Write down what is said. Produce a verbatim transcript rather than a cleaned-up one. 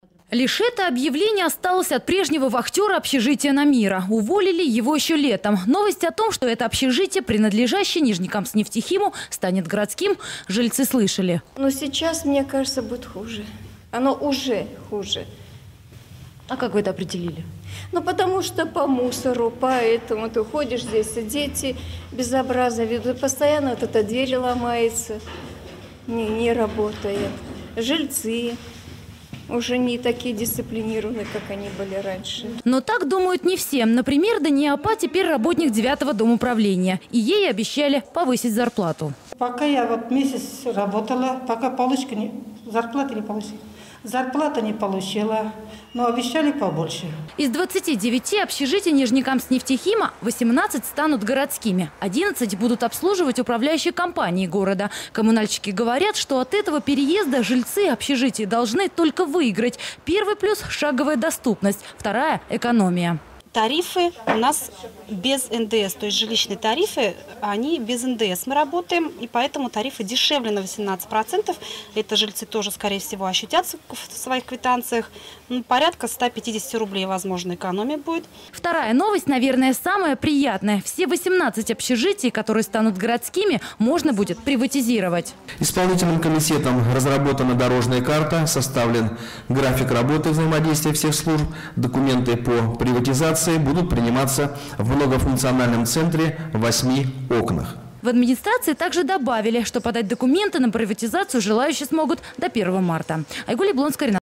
Лишь это объявление осталось от прежнего вахтера общежития «Намира». Уволили его еще летом. Новость о том, что это общежитие, принадлежащее Нижнекамскнефтехиму, станет городским, жильцы слышали. Но сейчас, мне кажется, будет хуже. Оно уже хуже. А как вы это определили? Ну, потому что по мусору, поэтому ты ходишь здесь, дети безобразно ведут. Постоянно вот эта дверь ломается, не, не работает. Жильцы уже не такие дисциплинированные, как они были раньше. Но так думают не все. Например, Дания Апа теперь работник девятого домуправления. И ей обещали повысить зарплату. Пока я вот месяц работала, пока получка не, зарплаты не получила. Зарплата не получила, но обещали побольше. Из двадцати девяти общежитий Нижнекамскнефтехима восемнадцать станут городскими. одиннадцать будут обслуживать управляющие компании города. Коммунальщики говорят, что от этого переезда жильцы общежитий должны только выиграть. Первый плюс – шаговая доступность, вторая – экономия. Тарифы у нас без эн дэ эс, то есть жилищные тарифы, они без эн дэ эс. Мы работаем, и поэтому тарифы дешевле на восемнадцать процентов. Это жильцы тоже, скорее всего, ощутят в своих квитанциях. Ну, порядка ста пятидесяти рублей, возможно, экономия будет. Вторая новость, наверное, самая приятная. Все восемнадцать общежитий, которые станут городскими, можно будет приватизировать. Исполнительным комитетом разработана дорожная карта, составлен график работы взаимодействия всех служб, документы по приватизации будут приниматься в многофункциональном центре в восьми окнах. В администрации также добавили, что подать документы на приватизацию желающие смогут до первого марта. Айгуль Яблонская.